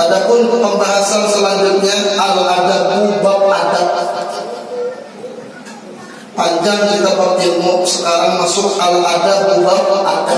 Adapun pembahasan selanjutnya al-adabu bab adab. Panjang kita bab ilmu, sekarang masuk al-adabu bab adab.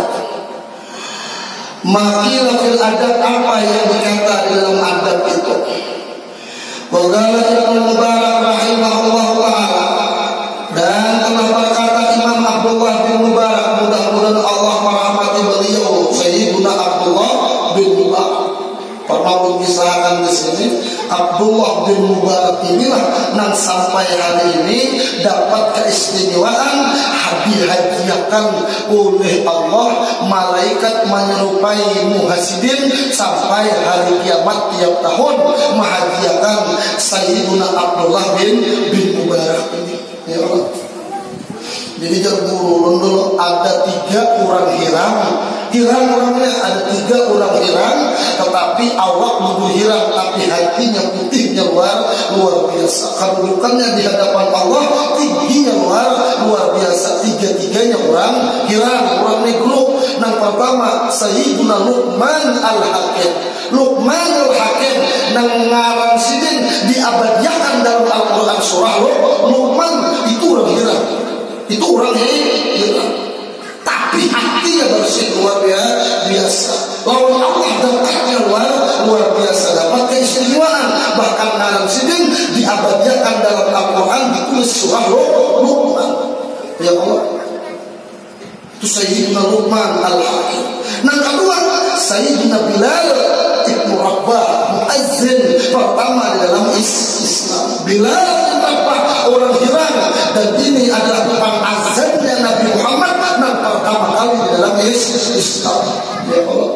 Makilah fil adab, apa yang berkata di dalam adab itu. Waqala Ibnu Mubarak rahimahullah ta'ala, dan telah berkata Imam Abdullah bin Mubarak, mudah-mudahan Allah merahmati beliau, Sayyiduna Abdullah bin Mubarak. Pernah mengisahkan di sini, Abdullah bin Mubarak inilah yang sampai hari ini dapat keistimewaan dihadiahkan oleh Allah, malaikat menyerupai muhasidin sampai hari kiamat tiap tahun menghadiahkan Sayyiduna Abdullah bin Mubarak ini. Ya Allah. Jadi jangan dulu ada 3 orang hirang orangnya ada 3 orang hirang, tetapi awak nuduh hirang tapi hatinya putihnya luar biasa. Kedudukannya di hadapan Allah tingginya luar biasa. 3-tiganya orang hirang, orang negro. Yang pertama Sayyiduna Luqman al-Hakim. Luqman al-Hakim yang ngarang sidin diabadiakan dalam Al-Quran surah Luqman. Itu orang hirang, itu orang hirang, tapi hatinya bersih luar biasa. Lawan Allah dekatnya luar biasa, dapat keistimewaan. Bahkan ngarang sidin diabadiakan dalam Al-Quran, ditulis surah Luqman. Ya Allah, itu Sayyidina Luqman al-Hakim. Yang kedua Sayyidina Bilal Ibnu Rabah, muazzin pertama di dalam Islam. Bilal Ibnu Rabah orang hirang, dan ini adalah tukang azannya Nabi Muhammad yang pertama kali di dalam Islam. Ya Allah,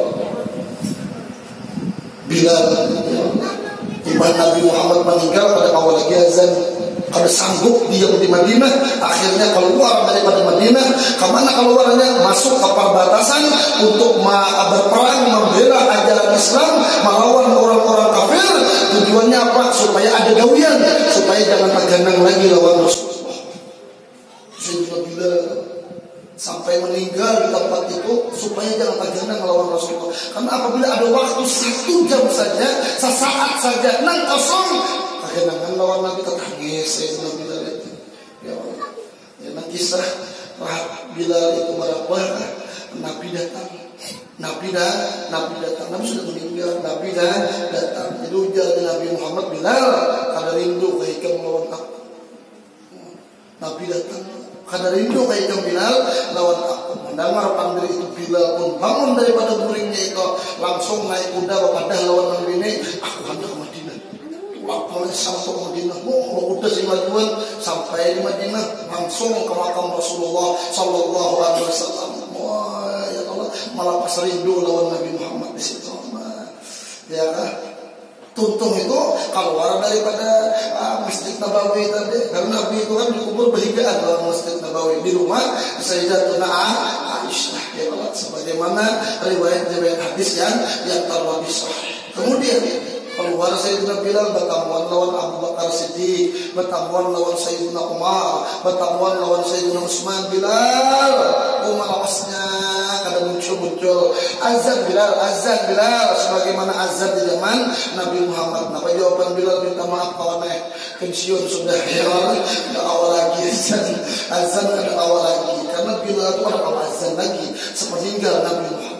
Bilal, iman Nabi Muhammad meninggal pada awal lagi azan. Kalau sanggup diam di Madinah, akhirnya keluar daripada Madinah. Kemana keluarnya? Masuk ke perbatasan untuk berperang membela ajaran Islam, melawan orang-orang kafir. Tujuannya apa? Supaya ada gawian, supaya jangan terganang lagi lawan Rasulullah. Bila sampai meninggal di tempat itu supaya jangan terganang lawan Rasulullah. Karena apabila ada waktu 1 jam saja, sesaat saja, nang kosong, kenangan lawan Nabi tetangis Sayyidina Bilal itu. Ya Allah. Ya, kisah Bilal itu merabah, Nabi datang. Nabi datang. Nabi sudah meninggal, Nabi datang. Jadi ujar Nabi Muhammad, Bilal, kada rindu kau melawan aku. Nabi datang. Kada rindu kau Bilal lawan aku. Mendengar panggil itu, Bilal pun bangun daripada guringnya itu, langsung naik kuda kepada lawan Nabi ini. Aku hendak ke Madinah. Waktu sampai Madinah, udah si majuan sampai di Madinah, langsung ke makam Rasulullah Sallallahu Alaihi Wasallam. Wah, ya Allah, malah pas rindu lawan Nabi Muhammad di situ. Ya kan? Tuntung itu keluar daripada Masjid Nabawi tadi, karena Nabi itu kan dikubur berhigaan dalam Masjid Nabawi di rumah Sayyidatuna Aisyah. Ya Allah, sebagaimana riwayat hadis yang terlebih sahih. Kemudian keluar Sayyidina Bilal, bertamuan lawan Abu Bakar Siddiq, bertamuan lawan Sayyidina Umar, bertamuan lawan Sayyidina Utsman. Bilal, Umar awasnya kada muncul azan Bilal, sebagaimana azan di zaman Nabi Muhammad. Apa jawaban Bilal? Minta maaf kawan, pensiun sudah, ya Allah, tidak awal lagi azan kada awal lagi, karena Bilal itu ada azan lagi sepeninggal Nabi Muhammad.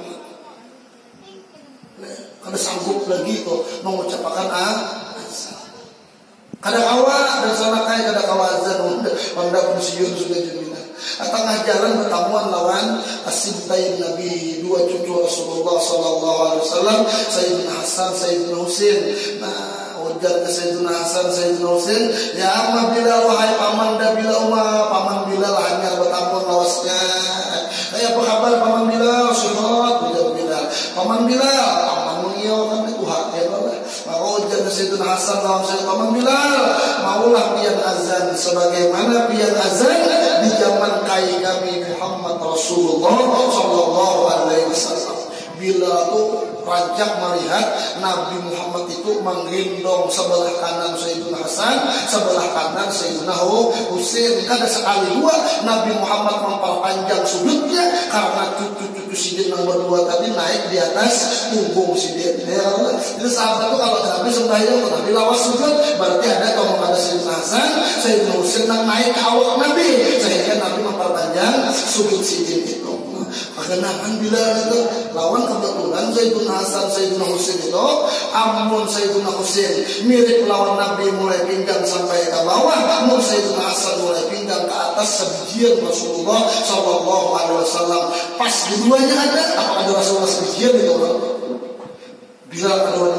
Kada sanggup lagi itu mengucapkan azan. Kada kawa dan sana kaya kada kawa azan, hendak pensiun sudah jaminan. Tengah jalan bertamuan lawan As-Sintain Nabi, 2 cucu Rasulullah Sallallahu Alaihi Wasallam, Sayyidina Hasan, Sayyidina Husain. Nah, ujar ke Sayyidina Hasan, Sayyidina Husain, ya amma Bilal, wahai paman Bilal, paman Bilal hanya bertamuan lawasnya. Apa kabar paman Bilal? Sehat, ujar Bilal. Paman Bilal, mengiyakan itu hak ya Allah. Maka ujar Sayyidina Hasan lawan Sayyidina paman Bilal, maulah pian azan sebagaimana pian azan di zaman kai kami Muhammad Rasulullah Sallallahu Alaihi Wasallam. Bilal itu terperanjak melihat Nabi Muhammad itu menggendong sebelah kanan Sayyidina Hasan, sebelah kanan Sayyidina Husain. Kada sekali dua Nabi Muhammad memperpanjang sujudnya karena cucu-cucu sidin yang berdua tadi naik di atas punggung sidin. Ya Allah. Jadi sahabat itu kalau Nabi sembahyang Nabi lawas sujud, berarti ada kalau ada Sayyidina Hasan, Sayyidina Husain yang naik ke awak Nabi, sehingga Nabi memperpanjang sujud sidin itu. Kenangan bila itu lawan kebetulan Sayyidina Hasan, Sayyidina Husain itu amun Sayyidina Husain mirip lawan Nabi mulai pinggang sampai ke bawah, amun Sayyidina Hasan mulai pinggang ke atas sebijian Rasulullah Sallallahu Alaihi Wasallam. Pas keduanya ada, apa ada Rasulullah sebijian itu Bilal adalah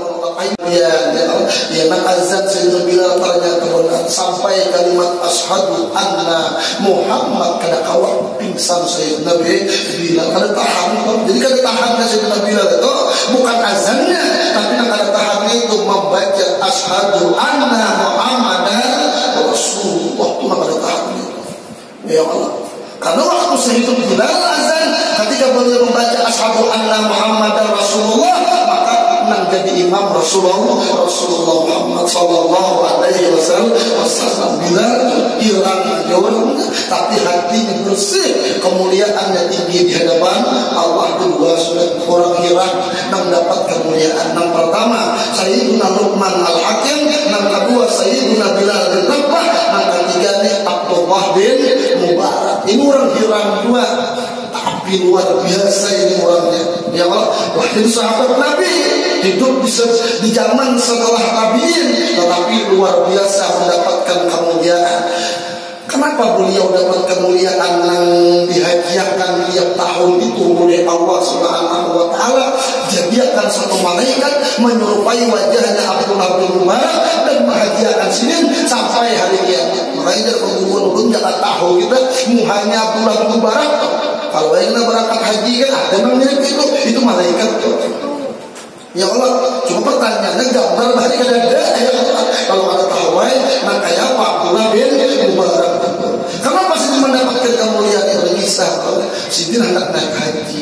ya nak azan Sayyidina Bilal ternyata benar sampai kalimat asyhadu anna Muhammad kada kawat pingsan Sayyidina Bilal kada tahan. Jadi kada tahan Sayyidina Bilal itu bukan azannya, tapi yang kada tahan itu membaca asyhadu anna Muhammadan Rasulullah itu kada tahan itu. Ya Allah. Karena waktu Sayyidina Bilal azan ketika beliau membaca asyhadu anna Muhammadan Rasulullah, maka nang jadi imam Rasulullah Muhammad Sallallahu Alaihi Wasallam. Bila hilang jauh, tapi hatinya bersih, kemuliaannya tinggi di hadapan Allah. Kedua sudah orang hilang nang dapat kemuliaan. Nang pertama Sayyidina Luqman Al-Hakim, nang kedua Sayyidina Bilal bin Rabah, nang ketiga nih Abdullah bin Mubarak. Ini orang hilang dua, tapi luar biasa ini orangnya. Ya Allah, wahai sahabat Nabi hidup di zaman setelah tabiin, tetapi luar biasa mendapatkan kemuliaan. Kenapa beliau dapat kemuliaan yang dihadiahkan tiap tahun itu oleh Allah Subhanahu Wa Taala? Jadikan satu malaikat menyerupai wajahnya Abdullah bin Mubarak dan menghadiahkan sinin sampai hari kiamat. Makanya dari pengumuman ulun jangan tahu kita muhanya Abdullah bin Mubarak. Kalau kita berangkat haji kan ada namanya itu malaikat tuh. Ya Allah, cuma pertanyaannya gambar dari kada ada. Ya Allah, kalau ada tahu nah kayak apa Abdullah bin Mubarak. Kenapa sih mendapatkan kemuliaan yang kisah? Sidin hendak naik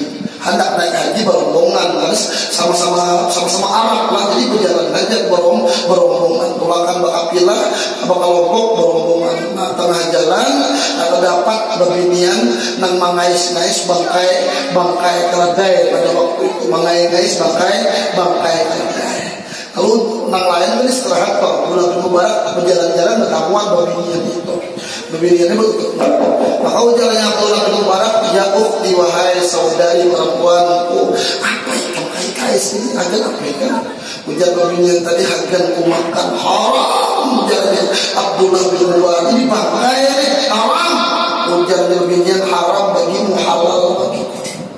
haji berombongan, harus sama-sama Arab lah. Jadi berjalan aja berombongan, tulakan bakapilah, bakalompok berombongan. Nah tengah jalan dapat bebinian nang mengais-ngais bangkai keledai pada waktu itu, mengais-ngais bangkai keledai. Lalu nang lain kan istirahat Pak, bulan Mubarak berjalan-jalan bertamuan bebinian itu. Bebiniannya betul. Maka ujarnya Abdullah bin Mubarak, ya ukhti wahai saudari perempuanku, apa yang kais ini agar apa ya? Ujar bebinian tadi agar ku makan haram. Ujarnya Abdullah bin Mubarak, ini bangkai haram. Ujar bebinian haram bagimu, halal bagiku.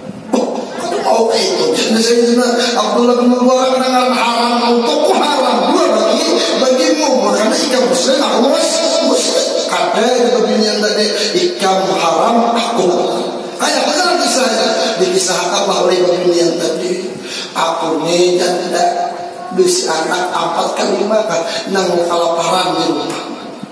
Oh itu jadi Sayyidina Abdullah bin Mubarak dengan haram untukku haram dua bagimu. Makanya ikan muslim aku muslim. Ada kebinian tadi ikan haram aku. Kayak benar kisahnya dikisahkan oleh kebinian tadi. Aku nih janda bisa anak 4 kali makan nang kelaparan di rumah.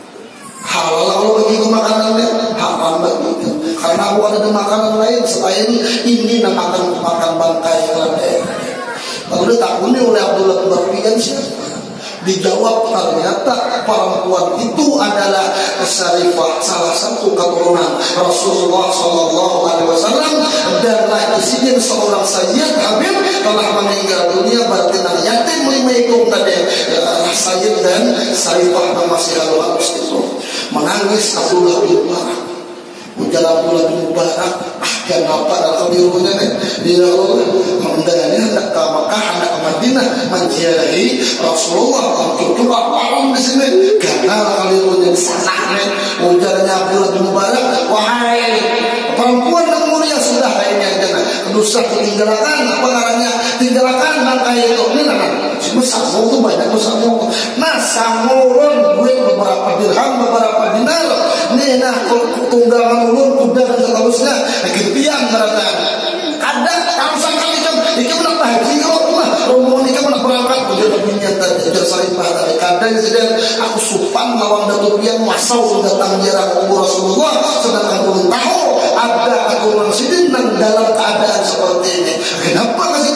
Halal bagi makanannya, haram bagi. Karena aku ada makanan lain selain ini nang akan makan bangkai keledai. Lalu ditakuni oleh Abdullah bin Mubarak siapa? Dijawab ternyata perempuan itu adalah Syarifah, salah satu keturunan Rasulullah Sallallahu Alaihi Wasallam, dan lagi sidin seorang Sayyid Habib telah meninggal dunia. Berarti nang yatim 5 ekor tadi Sayyid dan Syarifah yang masih halus itu menangis. Abdullah bin Mubarak ujar Abdullah bin Mubarak, kenapa dalam birunya nih dia mengendalinya hendak ke Makkah, hendak ke Madinah menziarahi Rasulullah. Untuk laparan di sini karena kalirunya di sana nih. Ujarnya Abdullah bin Mubarak, wahai perempuan yang mulia, sudah kayaknya jangan dosa ketinggalan apa caranya tinggalkan bangkai itu ini namanya cuma samu tuh banyak samu. Nah samurun duit beberapa dirham beberapa dinar nih, nah tunggangan ulun kuda dan seterusnya kegedean berarti kadang kamsang kali kan ini menang haji kok mah rombongan ini menang berangkat udah lebihnya tadi udah Syarifah tadi kadang sedang aku supan lawang datuk pian masau datang jarang umur Rasulullah, sedangkan belum tahu ada keturunan sidin dalam keadaan seperti ini. Kenapa ke situ?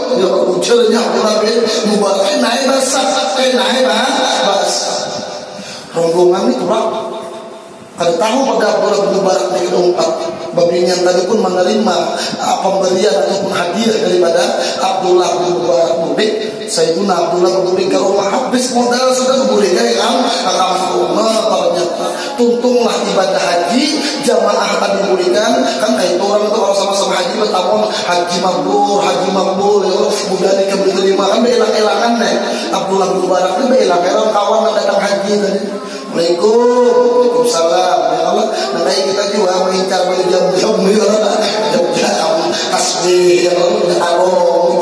Ya ujarnya Abdullah bin Mubarak naik bahasa. Rombongan itu lah. Kada tahu pada Abdullah bin Mubarak ini keempat. Babinya tadi pun menerima pemberian ataupun hadiah daripada Abdullah bin Mubarak mudik. Sayyidina Abdullah bin Mubarak ke rumah habis modal sudah boleh kan? Akan rumah ternyata tuntunglah ibadah haji jamaah tadi mulikan kan kayak orang itu kalau sama-sama haji bertahun haji mabrur ya mudah diterima kan beelang-elangan nih. Abdullah bin Mubarak itu beelang-elang kawan yang datang haji tadi. Waalaikumsalam ya Allah. Nanti kita juga mengincar jam-jam tasbih ya Allah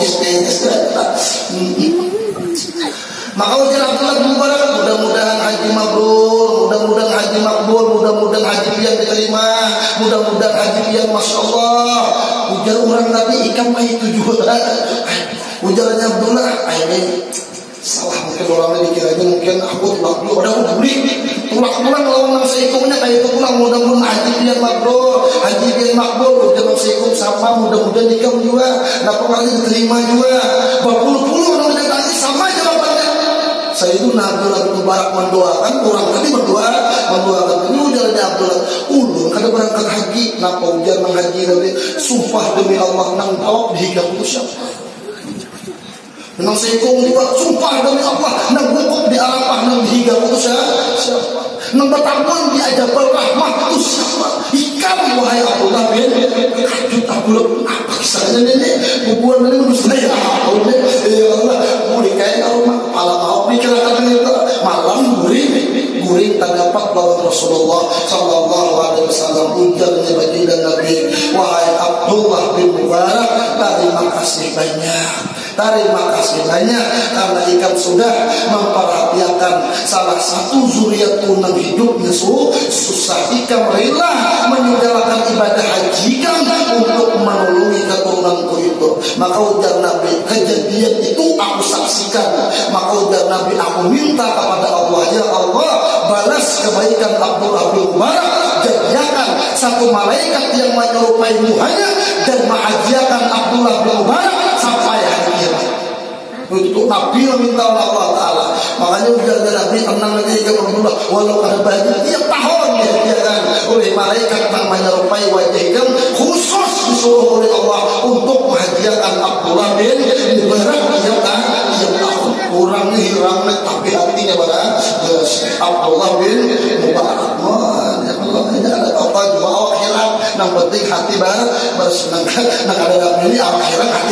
maka ujar Abdullah bin Mubarak mudah-mudahan haji mabrur, mudah-mudahan haji makbul, mudah-mudahan haji pian diterima, mudah-mudahan haji pian masya Allah. Ujar orang tadi ikan mah itu juga. Ujarnya Abdullah ini salah mungkin orangnya dikiranya mungkin aku tulak dulu udah beli tulak pulang lawan nang seikumnya kayak itu pulang mudah-mudahan haji pian mabrur, haji pian makbul, udah nang seikum sama mudah-mudahan nikam juga, napa kali diterima juga, berpuluh-puluh orang datang sama jawabannya. Sayyidina Abdullah bin Mubarak mendoakan orang tadi mendoakan ini ujarnya Abdullah ulun kada berangkat haji napa ujar nang haji tadi sumpah demi Allah nang tawaf dihiga putus siapa nang seikung juga sumpah demi Allah nang wukuf di Arafah nang dihiga putus siapa nang bertabun di Jabal Rahmah itu siapa ikan wahai Abdullah bin kajut Abdullah apa kisahnya ini hubungan ini menurut saya ya Allah boleh kayak rumah malam mau pikirkan itu malam guring terdapat lawan Rasulullah sallallahu alaihi wasallam ujarnya baginda Nabi wahai Abdullah bin Mubarak terima kasih banyak karena ikan sudah memperhatikan salah satu zuriat tunang hidupnya susah ikan rela meninggalkan ibadah haji kan untuk menolongi keturunanku itu. Maka ujar Nabi kejadian itu aku saksikan. Maka ujar Nabi aku minta kepada Allah ya Allah balas kebaikan Abdullah bin Mubarak jadikan satu malaikat yang menyerupai muhanya dan menghadiahkan Abdullah bin Mubarak sampai hari kiamat. Untuk Nabi meminta Allah Ta'ala. Makanya ujarnya Nabi tenang aja ke Abdullah walau ada baju tiap tahun dihadiahkan oleh malaikat yang menyerupai wajahnya khusus disuruh oleh Allah untuk menghadiahkan Abdullah bin Mubarak tiap tahun. Kurang hilang tapi hatinya pada Abdullah bin Mubarak. Ya Allah ini ada apa juga akhirat. Yang penting hati bersenang. Nah ada ini akhirat hati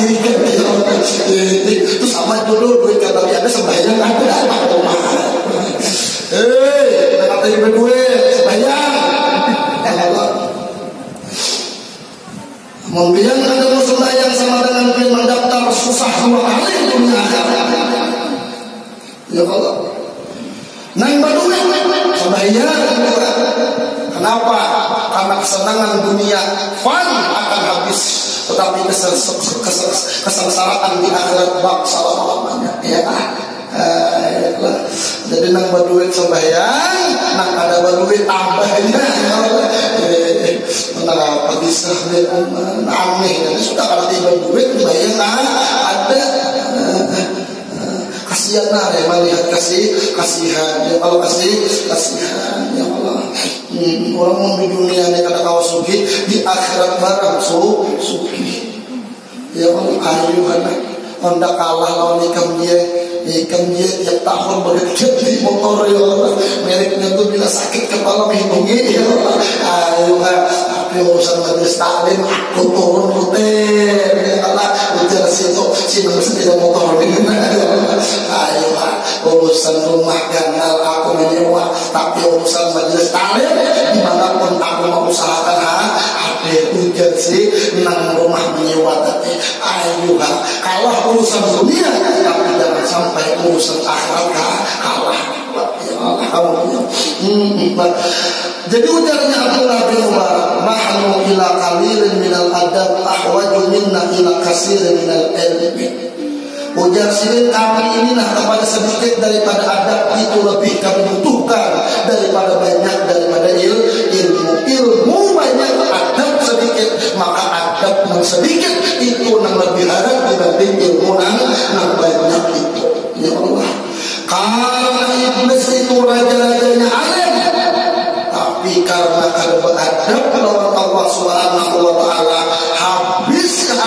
itu sama dulu duit kata dia ada sembahyang ada kata ibu gue sembahyang mungkin ada mau sembahyang sama dengan dia mendaftar susah 2 kali dunia ya Allah nang baduy sembahyang kenapa? Karena kesenangan dunia fun akan habis tetapi kesengsaraan di akhirat bak selama-lamanya ya jadi nang baduit sembahyang nang ada baduit tambahnya kenapa bisa aneh jadi sudah kalau tiba duit sembahyang ada kasihan ya melihat kasihan ya kalau kasihan ya Allah orang mau di dunia ini kada kawas suki di akhirat barang suki ya Allah ayuhan hendak kalah lawan ikan dia tiap tahun berdekat di motor ya Allah mereknya tuh bila sakit kepala menghidungi ya Allah ayuhan tapi urusan majelis taklim aku turun rutin ya Allah ujar situ sinang sepeda motor ini ayuhan urusan rumah ganal aku menyewa tapi urusan majelis taklim dimanapun aku mau usahakan ada ujar sih nang rumah menyewa tadi ayuhan kalah urusan dunia tapi jangan sampai urusan akhirat kalah ya Allah kamu jadi ujarnya Abdullah bin Mubarak nahnu ila qalilin minal adab ahwaju minna ila katsirin minal ilmi. Ujar sini kami ini nah kepada sedikit daripada adab itu lebih kami butuhkan daripada banyak daripada ilmu banyak adab sedikit maka adab yang sedikit itu yang lebih harap dibanding ilmu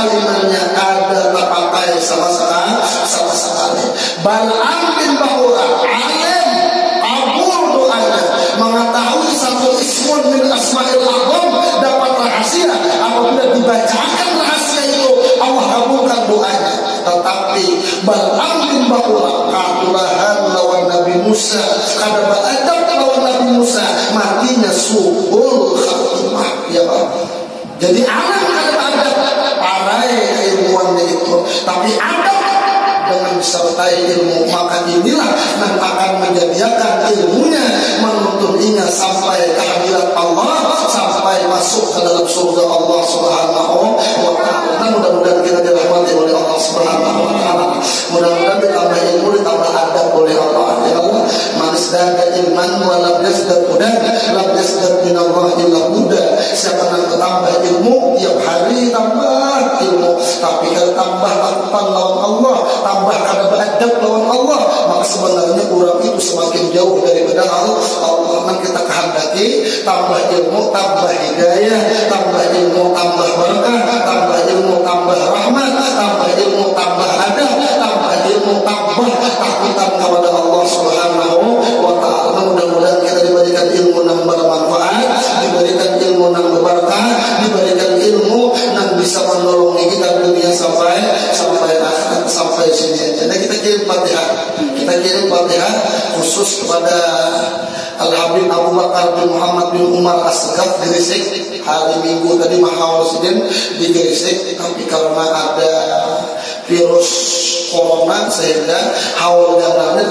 kalimatnya ada terpakai sama sekali. Bal'am bin Ba'urah alim kabul doanya, mengetahui satu ismun min asma'il a'zam, dapat rahasia. Apabila dibacakan rahasia itu Allah kabulkan doanya. Tetapi Bal'am bin Ba'urah kadulahan lawan Nabi Musa, kada beradab lawan Nabi Musa, matinya su'ul khatimah. Ya Pak. Jadi anak kada beradab parai keilmuannya itu, tapi adab dengan disertai ilmu, maka inilah yang akan menjadikan ilmunya menuntunnya sampai kehadirat Allah, sampai masuk ke dalam surga Allah Subhanahu wa ta'ala. Nah, mudah-mudahan kita dirahmati oleh Allah Subhanahu wa ta'ala. Mudah-mudahan ditambah ilmu, ditambah adab oleh Allah. Ya Allah, manisdaga ilman wa lam yazdad hudan, lam yazdad minallah illa huda. Siapa yang bertambah ilmu, tiap hari tambah ilmu, tapi kalau tambah takutan lawan Allah, tambah kada beradab lawan Allah, maka sebenarnya orang itu semakin jauh daripada Allah. Yang kita kehendaki tambah ilmu, tambah hidayah, tambah ilmu, tambah berkah, tambah ilmu, tambah rahmat, tambah ilmu, tambah adab, tambah ilmu, tambah takutan kepada Allah Subhanahu wa ta'ala. Mudah-mudahan kita diberikan ilmu yang bermanfaat, diberikan ilmu yang berberkah, diberikan ilmu yang bisa menolongi kita dunia sampai akhirat, sampai sini aja. Nah, kita kirim Fatihah khusus kepada Al-Habib Abu Bakar bin Muhammad bin Umar As-Segaf di Gresik. Hari Minggu tadi mahal sidin di Gresik, tapi karena ada virus corona sehingga haul jamaah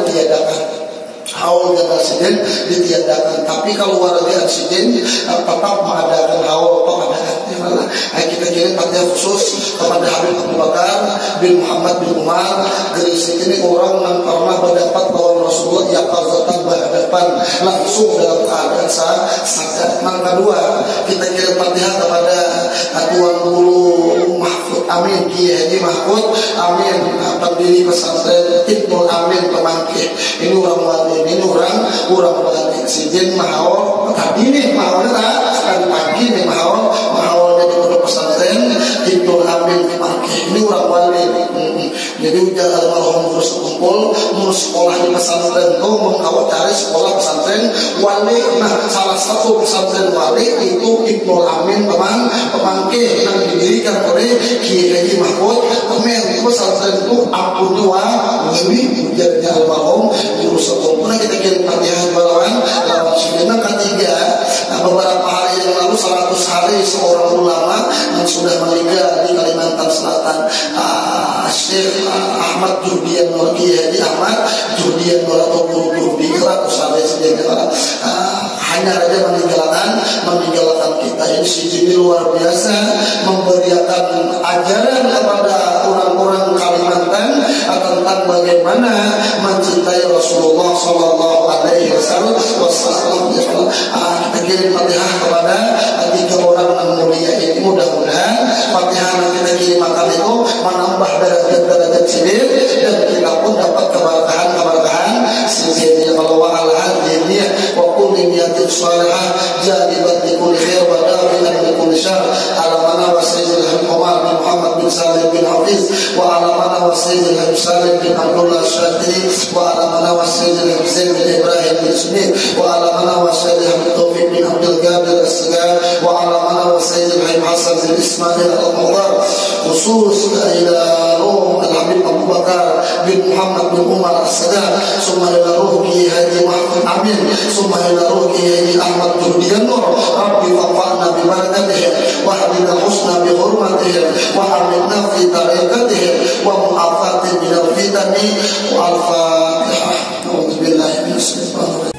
ditiadakan. Tapi kalau warga insiden tetap mengadakan haul pengadaan. Kita kirim Fatihah khusus kepada Habib Abu Bakar bin Muhammad bin Umar Gresik. Ini orang yang pernah berdapat bahwa Rasulullah yaqazatan berhadapan langsung dalam keadaan sadar. Yang kedua, kita kirim Fatihah kepada Tuan Guru Mahfud Amin, Kiai Haji Mahfud Amin, pendiri pesantren Ibnul Amin Pemangkih. Ini orang wali, ini orang wali. Sijin mahal tadi nih, mahalnya kan pagi nih mahalnya di pondok pesantren Ibnul Amin Pemangkih. Ini orang wali. Jadi udah almarhum terus kumpul mau sekolah di pesantren tuh, mau cari sekolah pesantren wali. Nah, salah satu pesantren wali itu Ibnul Amin Pemangkih yang didirikan oleh Kiai Haji Mahfud Amin. Pesantren itu ampun wali ujarnya almarhum guru sekolah. Nah, kita kirim Fatihah balawan lawan Sudirman. Ketiga, beberapa hari yang lalu 100 hari seorang ulama yang sudah meninggal di Kalimantan Selatan, Syekh Ahmad Juhdian Nur, Kiai Haji Ahmad Juhdian Nur atau guru biara usahanya sejauh hanya saja meninggalkan kita. Ini siji luar biasa, memberikan ajaran kepada orang-orang Kalimantan tentang bagaimana mencintai Rasulullah Sallallahu Alaihi Wasallam. Kita kirim Fatihah kepada tiga orang yang mulia ini. Mudah-mudahan Fatihah yang kita kirimkan itu menambah derajat sendiri, dan kita pun dapat keberkahan sendiri. Kalau wa'alahan ini wa kulli niyatin salihah jadibat di kulli khair wa dafi'an di kulli syar. Alamana wa sayyidil Habib Umar bin Muhammad bin Salim bin Hafiz, wa alamana wa sayyidil Habib Salim bin Abdullah Syatiri, wa alamana wa sayyidil Habib Zain bin Ibrahim bin Smith, wa alamana wa sayyidil Habib Taufiq bin Abdul Qadir As-Sagar, wa alamana wa sayyidil Habib Hasan bin Ismail Al-Mughar. Khusus ila ruh Al-Habib Abu Bakar bin Muhammad bin Umar As-Sagar, summa ila ruh Kiai Haji Mahfud Amin, summa ila ruh Kiai Haji Ahmad Juhdian Nur. Rabbi wafa'na bi barakatihim wa hadina husna bi hurmatihim wa hamidna fi tariqatihim wa mu'afatin min al-fitani wa al-fatihah. A'udzu billahi minasyaitonir rajim.